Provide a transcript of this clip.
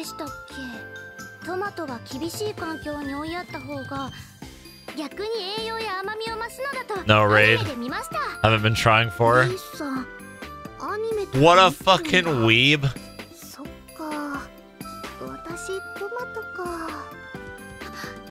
でしたっけ。トマトが厳しい環境に追いやった方が逆に栄養や甘みを増すのだと No raid. アニメで見ました。 Haven't been trying for. レイさん、アニメと What a fucking weeb.